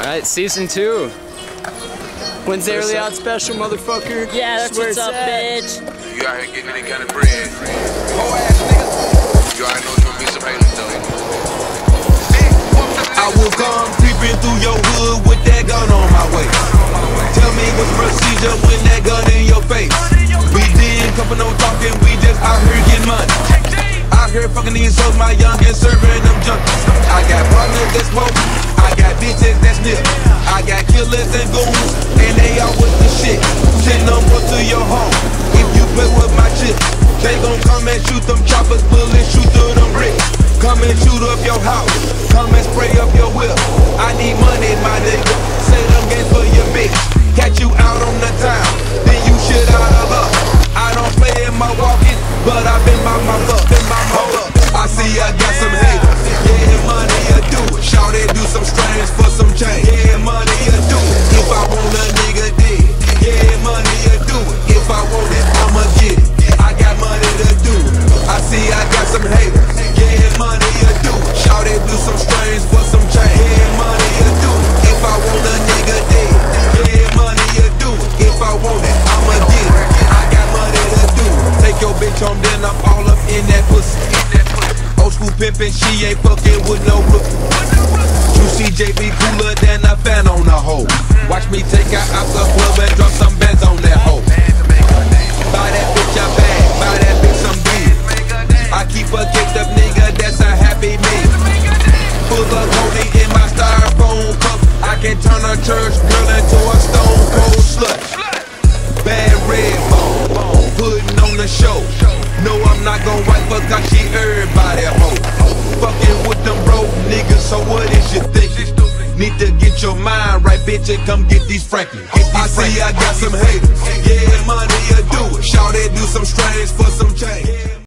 Alright, season 2. When's the early out special, motherfucker? Yeah, that's what's up, bitch. You out here getting any kind of bread. Whole ass nigga. You already know it's gonna be some haters though. I will come creeping through your hood with that gun on my way. Tell me what's procedure when that gun in your face. We didn't come for no talking, we just out here getting money. Out here fucking these hoes, my youngins serving them junkies. I got partners that smoke, I got bitches that sniff. I got killers and goons, and they all with the shit. Send them to your home if you play with my chips. They gon' come and shoot them choppers, bullets shoot through them bricks. Come and shoot up your house, come and spray up your whip. I need money, my nigga, say them games for your bitch. Catch you out on the town, then you shit out of luck. I don't play in my walking, but I've been by my luck. I see I got some haters, yeah, money I do it. Shout it, do some strange for some change, yeah, money I do it. If I want a nigga dead, yeah, money I do it. If I want it, I'ma get it. I got money to do it. I see I got some haters, yeah, money I do it. Shout it, do some strange for some change, yeah, money I do it. If I want a nigga dead, yeah, money I do it. If I want it, I'ma get it. I got money to do it. Take your bitch home, then I'm all up in that pussy. Old school pimpin', she ain't fucking with no rookie. You see JB cooler than a fan on a hoe. Watch me take her out the club and drop some bands on that hoe. Buy that bitch a bag, buy that bitch some beer. I keep a caked up nigga, that's a happy meal. Full of holding in my styrofoam cup. I can turn a church girl into a stone cold slut. Bad red bone, putting on the show. No, I'm not gon' wipe her cause she everybody hoe. Fucking with them broke niggas, so what is you thinking? Need to get your mind right, bitch, and come get these Franklin. I see I got some haters, yeah, money I do it. Shout it, do some strange for some change.